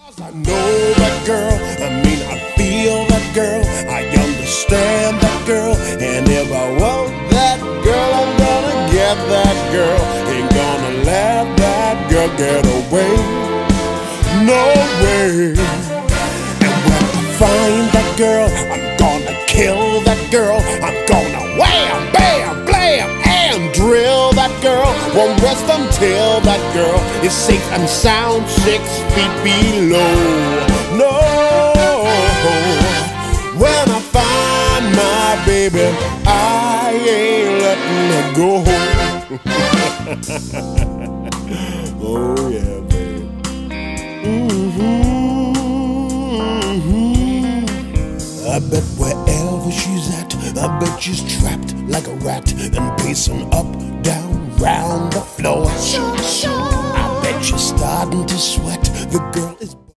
I know that girl, I feel that girl, I understand that girl, and if I want that girl, I'm gonna get that girl, ain't gonna let that girl get away, no way. And when I find that girl, I'm gonna kill that girl, I'm gonna wham, bam, blam, and drill that girl, won't rest until that girl is safe and sound 6 feet below. No, when I find my baby, I ain't letting her go. Oh yeah, baby. I bet wherever she's at, I bet she's trapped like a rat and pacing up, down, round the floor. I bet she's starting to sweat. The girl is